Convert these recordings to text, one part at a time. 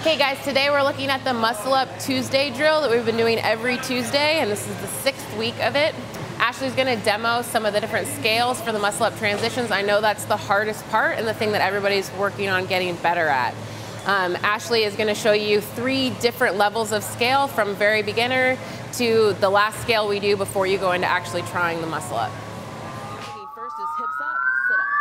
Okay guys, today we're looking at the Muscle Up Tuesday drill that we've been doing every Tuesday, and this is the 6th week of it. Ashley's gonna demo some of the different scales for the muscle up transitions. I know that's the hardest part and the thing that everybody's working on getting better at. Ashley is gonna show you 3 different levels of scale, from very beginner to the last scale we do before you go into actually trying the muscle up. First is hips up, sit up.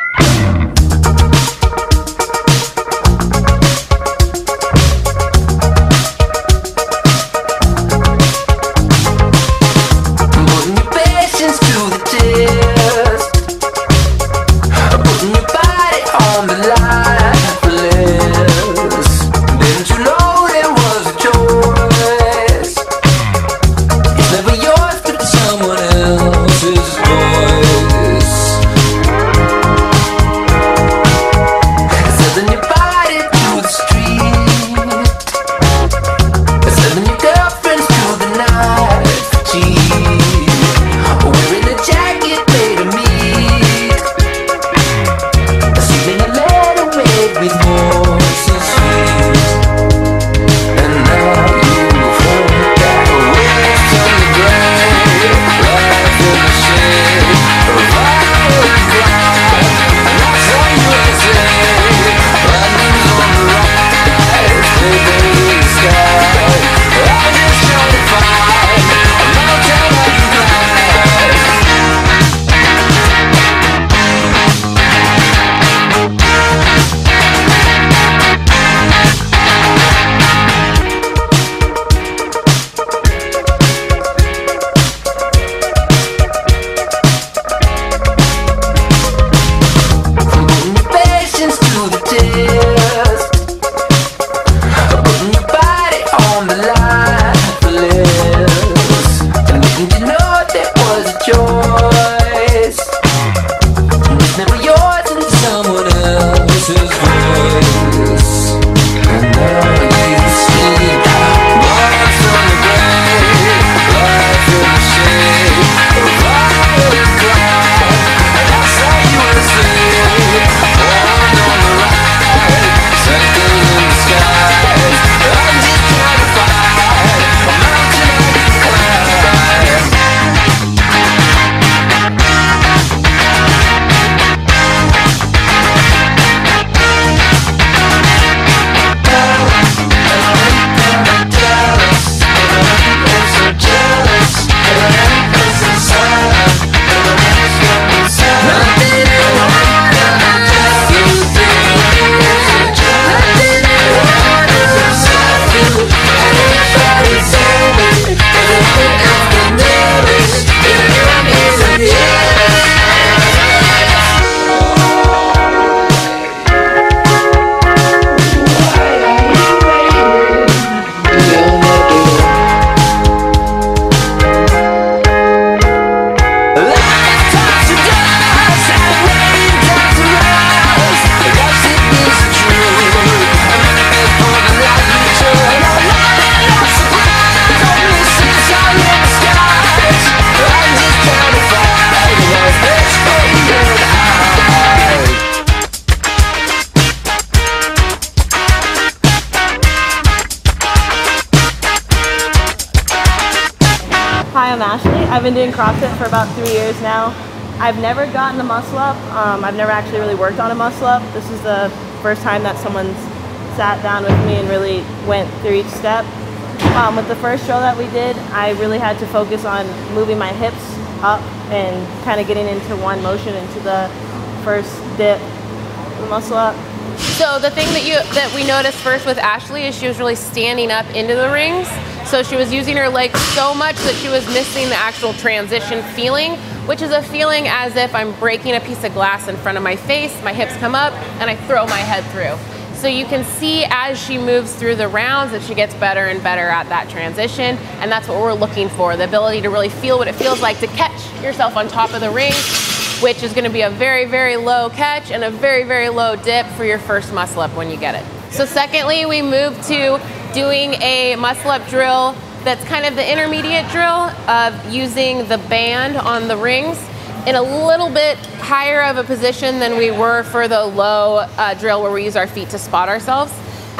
Hi, I'm Ashley. I've been doing CrossFit for about 3 years now. I've never gotten the muscle up. I've never actually really worked on a muscle up. This is the first time that someone's sat down with me and really went through each step. With the first drill that we did, I really had to focus on moving my hips up and kind of getting into one motion into the first dip, the muscle up. So the thing that we noticed first with Ashley is she was really standing up into the rings. So she was using her legs so much that she was missing the actual transition feeling, which is a feeling as if I'm breaking a piece of glass in front of my face, my hips come up, and I throw my head through. So you can see as she moves through the rounds that she gets better and better at that transition, and that's what we're looking for, the ability to really feel what it feels like to catch yourself on top of the ring, which is gonna be a very, very low catch and a very, very low dip for your first muscle up when you get it. So secondly, we move to doing a muscle up drill that's kind of the intermediate drill of using the band on the rings in a little bit higher of a position than we were for the low drill where we use our feet to spot ourselves.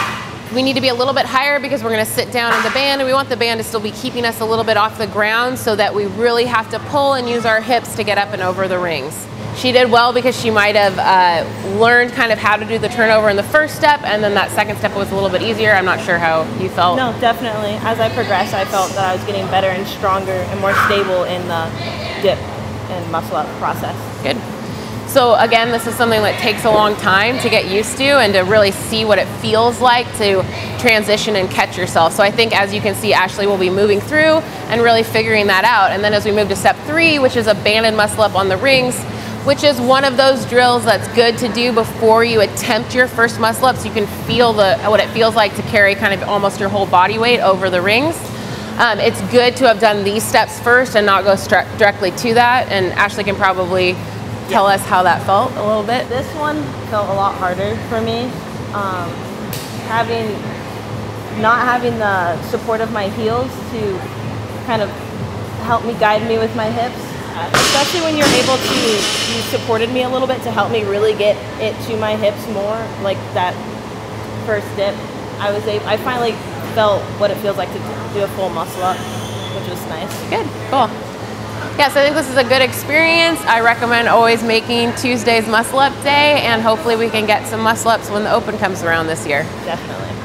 we need to be a little bit higher because we're gonna sit down in the band, and we want the band to still be keeping us a little bit off the ground so that we really have to pull and use our hips to get up and over the rings. She did well because she might have learned kind of how to do the turnover in the first step, and then that second step was a little bit easier. I'm not sure how you felt. No, definitely. As I progressed, I felt that I was getting better and stronger and more stable in the dip and muscle up process. Good. So again, this is something that takes a long time to get used to and to really see what it feels like to transition and catch yourself. So I think, as you can see, Ashley will be moving through and really figuring that out. And then as we move to step 3, which is a banded muscle up on the rings, which is one of those drills that's good to do before you attempt your first muscle up, so you can feel what it feels like to carry kind of almost your whole body weight over the rings. It's good to have done these steps first and not go directly to that. And Ashley can probably tell us how that felt a little bit. This one felt a lot harder for me. Not having the support of my heels to kind of help me, guide me with my hips. Especially when you're able to, you supported me a little bit to help me really get it to my hips more, like that first dip. I finally felt what it feels like to do a full muscle up, which was nice. Good, cool. Yes, I think this is a good experience. I recommend always making Tuesdays muscle up day, and hopefully we can get some muscle ups when the Open comes around this year. Definitely.